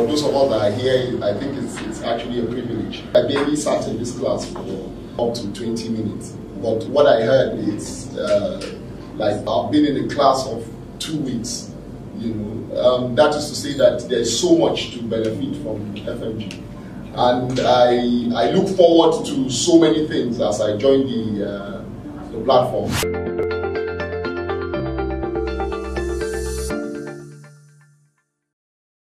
for those of us that are here, I think it's actually a privilege. I barely sat in this class for up to 20 minutes. But what I heard is, like I've been in a class of 2 weeks. That is to say that there's so much to benefit from FMG. And I look forward to so many things as I join the platform.